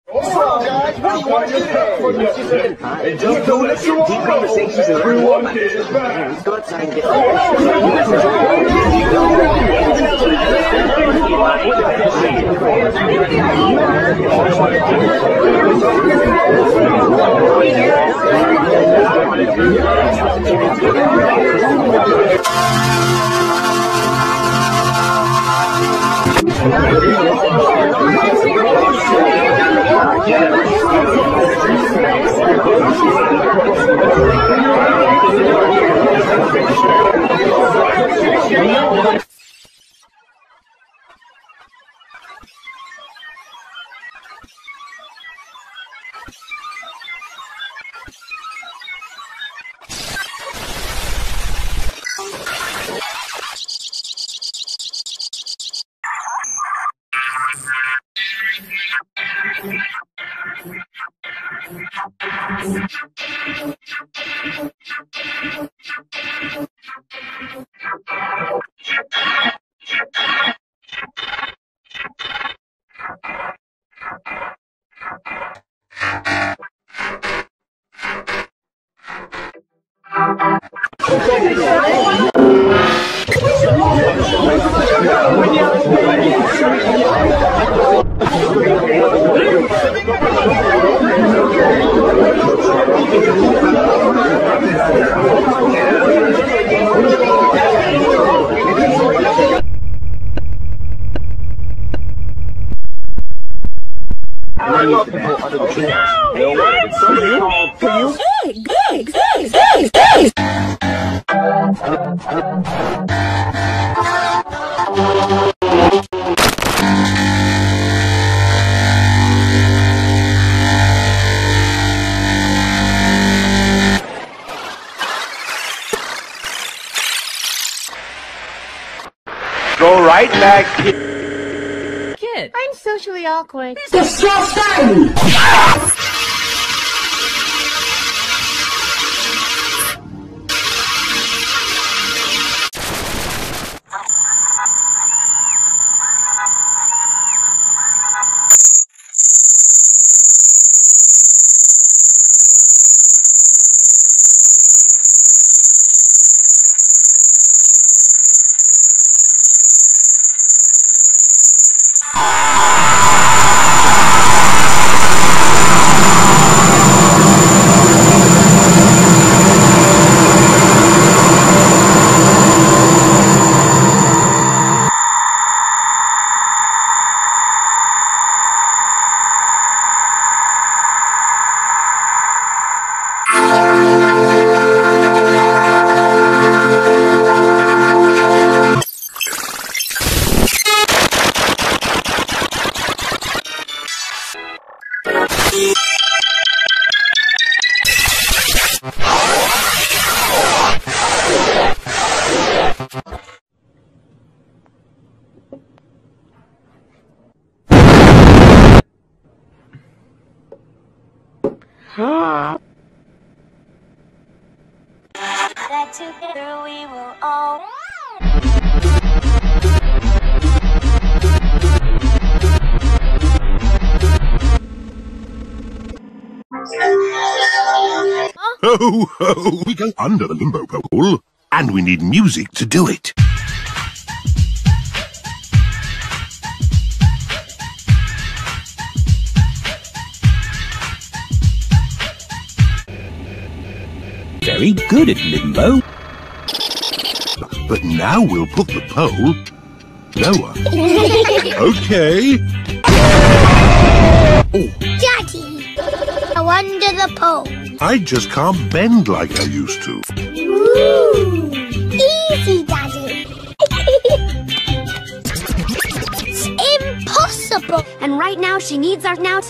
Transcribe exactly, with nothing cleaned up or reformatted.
And just don't let your deep conversations and everyone parents go outside and get Go right back. Kid, I'm socially awkward. Disgusting! That together we will all. Ho, ho! We go under the limbo pole, and we need music to do it. Very good at limbo. But now we'll put the pole lower. Okay. Oh, Daddy! Go under the pole. I just can't bend like I used to. Ooh. Easy, Daddy. It's impossible. And right now she needs our snout.